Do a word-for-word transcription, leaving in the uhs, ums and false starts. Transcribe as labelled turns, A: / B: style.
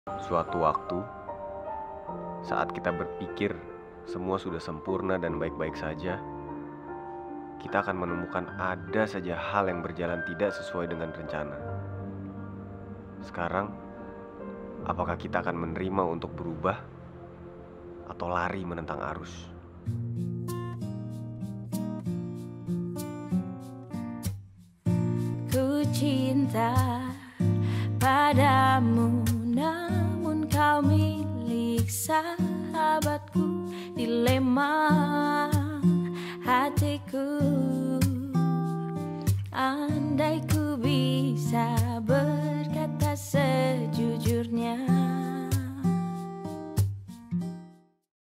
A: Suatu waktu, saat kita berpikir semua sudah sempurna dan baik-baik saja, kita akan menemukan ada saja hal yang berjalan tidak sesuai dengan rencana. Sekarang, apakah kita akan menerima untuk berubah atau lari menentang arus?
B: Ku cinta padamu, namun kau milik sahabatku. Dilema hatiku